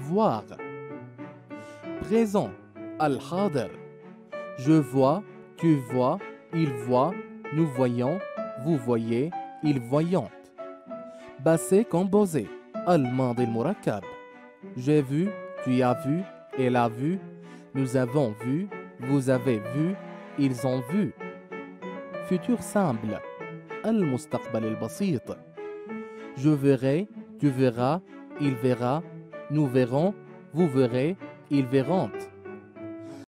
voir. Présent, al-hadir. Je vois, tu vois, il voit, nous voyons, vous voyez, ils voyant. Passé composé, al-madi al-murakkab. J'ai vu, tu as vu, elle a vu, nous avons vu, vous avez vu, ils ont vu. Futur simple, al-mustaqbal al-basit. Je verrai, tu verras, il verra, nous verrons, vous verrez, ils verront.